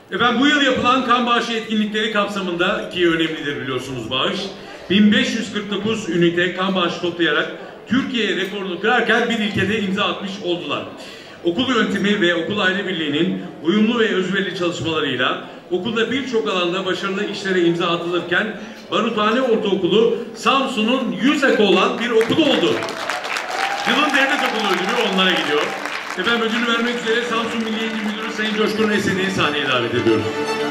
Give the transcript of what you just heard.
Efendim bu yıl yapılan kan bağışı etkinlikleri kapsamında ki önemlidir biliyorsunuz bağış. 1549 ünite kan bağışı toplayarak Türkiye rekorunu kırarken bir ilkede imza atmış oldular. Okul yönetimi ve okul aile birliğinin uyumlu ve özverili çalışmalarıyla okulda birçok alanda başarılı işlere imza atılırken Baruthane Ortaokulu Samsun'un 100 eko olan bir okul oldu. Yılın devlet okulu ödülü onlara gidiyor. Efendim ödülü vermek üzere Samsun Milli Eğitim Müdürü Sayın Coşkun Esen'i sahneye davet ediyoruz.